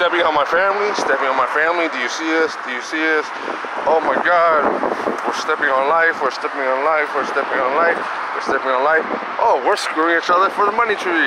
stepping on my family, stepping on my family. Do you see us? Do you see us? Oh my God. We're stepping on life, we're stepping on life, we're stepping on life, we're stepping on life. Oh, we're screwing each other for the money tree.